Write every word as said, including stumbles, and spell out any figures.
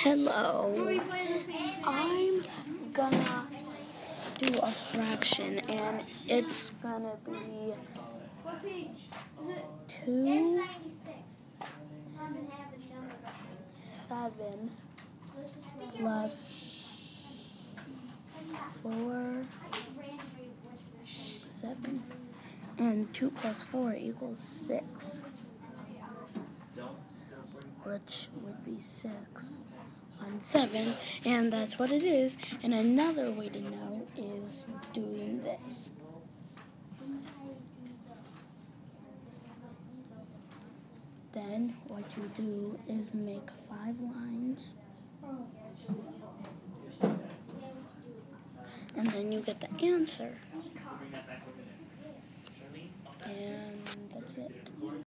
Hello, I'm gonna do a fraction, and it's gonna be two, seven, plus four, seven, and two plus four equals six, which would be six on seven, and that's what it is. And another way to know is doing this. Then what you do is make five lines, and then you get the answer. And that's it.